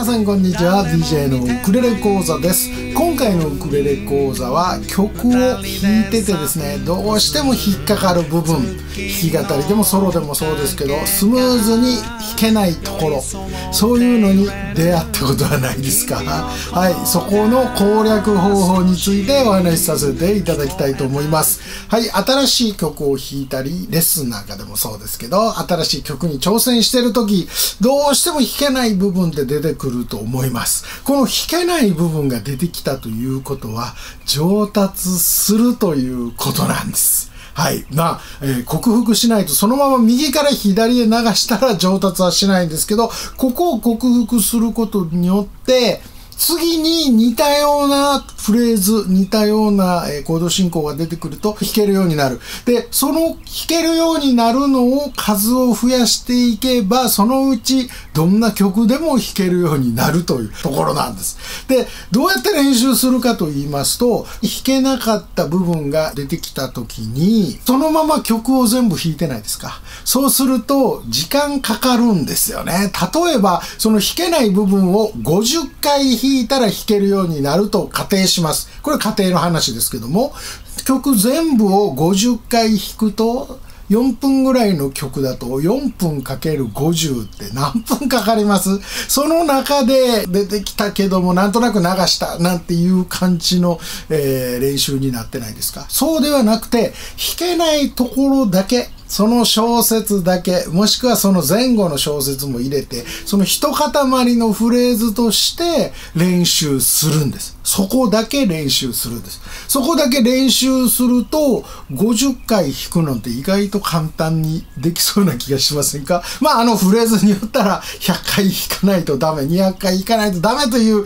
さんこんにちは。 DJ のウクレレ講座です。今回のウクレレ講座は曲を弾いててですね、どうしても引っかかる部分、弾き語りでもソロでもそうですけど、スムーズに弾けないところ、そういうのに出会ったことはないですか？はい、そこの攻略方法についてお話しさせていただきたいと思います。はい、新しい曲を弾いたり、レッスンなんかでもそうですけど、新しい曲に挑戦してる時、どうしても弾けない部分って出てくると思います。この弾けない部分が出てきたということは、上達するということなんです。はい。克服しないと、そのまま右から左へ流したら上達はしないんですけど、ここを克服することによって、次に似たようなフレーズ、似たようなコード進行が出てくると弾けるようになる。で、その弾けるようになるのを数を増やしていけば、そのうちどんな曲でも弾けるようになるというところなんです。で、どうやって練習するかと言いますと、弾けなかった部分が出てきた時に、そのまま曲を全部弾いてないですか。そうすると時間かかるんですよね。例えば、その弾けない部分を50回弾いたら弾けるようになると仮定します。これ仮定の話ですけども、曲全部を50回弾くと、4分ぐらいの曲だと4分かける50って何分かかります？その中で出てきたけどもなんとなく流したなんていう感じの、練習になってないですか？そうではなくて、弾けないところだけ、その小節だけ、もしくはその前後の小節も入れて、その一塊のフレーズとして練習するんです。そこだけ練習するんです。そこだけ練習すると、50回弾くのって意外と簡単にできそうな気がしませんか？フレーズによったら100回弾かないとダメ、200回弾かないとダメという、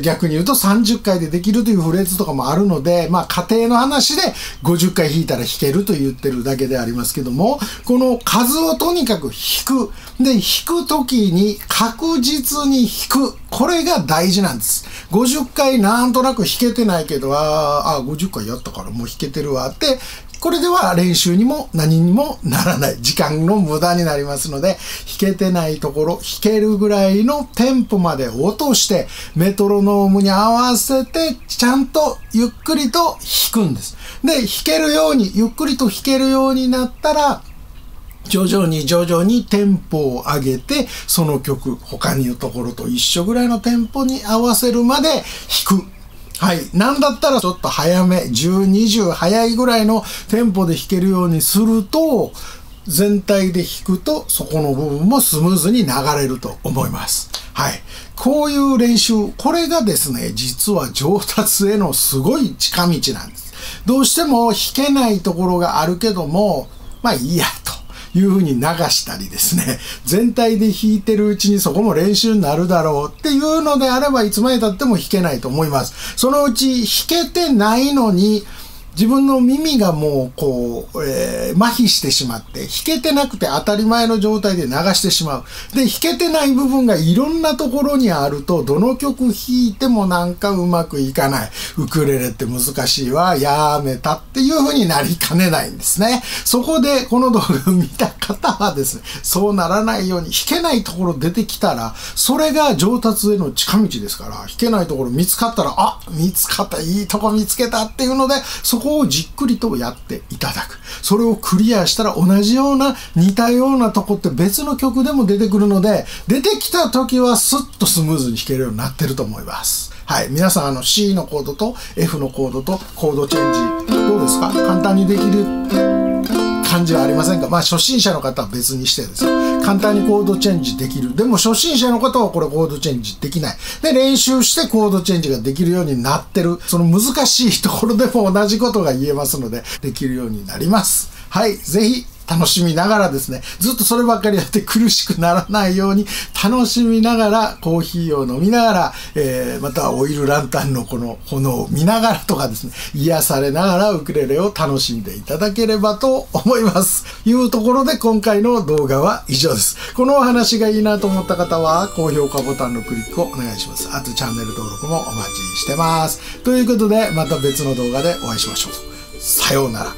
逆に言うと30回でできるというフレーズとかもあるので、仮定の話で50回弾いたら弾けると言ってるだけでありますけども、この数をとにかく弾く。で、弾くときに確実に弾く。これが大事なんです。50回なんとなく弾けてないけど、50回やったからもう弾けてるわって、これでは練習にも何にもならない。時間の無駄になりますので、弾けてないところ、弾けるぐらいのテンポまで落として、メトロノームに合わせて、ちゃんとゆっくりと弾くんです。で、弾けるように、ゆっくりと弾けるようになったら、徐々にテンポを上げて、その曲、他にいるところと一緒ぐらいのテンポに合わせるまで弾く。はい。なんだったらちょっと早め、10、20早いぐらいのテンポで弾けるようにすると、全体で弾くとそこの部分もスムーズに流れると思います。はい。こういう練習、これがですね、実は上達へのすごい近道なんです。どうしても弾けないところがあるけども、いいやと。いう風に流したりですね、全体で弾いてるうちにそこも練習になるだろうっていうのであれば、いつまで経っても弾けないと思います。そのうち弾けてないのに、自分の耳がもう麻痺してしまって、弾けてなくて当たり前の状態で流してしまう。で、弾けてない部分がいろんなところにあると、どの曲弾いてもなんかうまくいかない。ウクレレって難しいわ、やめたっていう風になりかねないんですね。そこでこの動画を見た方はですね、そうならないように、弾けないところ出てきたら、それが上達への近道ですから、弾けないところ見つかったら、見つかった、いいとこ見つけたっていうので、そこをじっくりとやっていただく。それをクリアしたら同じような似たようなとこって別の曲でも出てくるので、出てきた時はスッとスムーズに弾けるようになってると思います。はい。皆さんC のコードと F のコードとコードチェンジどうですか？簡単にできる感じはありませんか？初心者の方は別にしてですよ。簡単にコードチェンジできる。でも初心者の方はこれコードチェンジできない。で、練習してコードチェンジができるようになってる。その難しいところでも同じことが言えますので、できるようになります。はい。ぜひ楽しみながらですね、ずっとそればっかりやって苦しくならないように楽しみながらコーヒーを飲みながら、またはオイルランタンのこの炎を見ながらとかですね、癒されながらウクレレを楽しんでいただければと思います。いうところで今回の動画は以上です。このお話がいいなと思った方は高評価ボタンのクリックをお願いします。あとチャンネル登録もお待ちしてます。ということでまた別の動画でお会いしましょう。さようなら。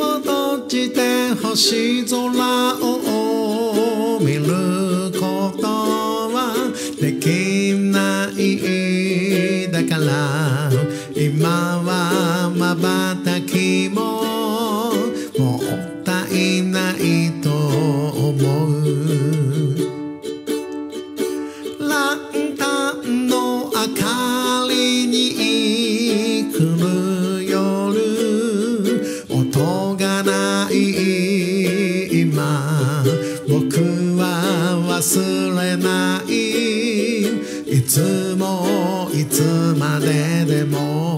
星空を見ることから今は瞬きももったいないと思う。ランタンの明かりに来る夜、音がない今僕は忘れない。いつもいつまででも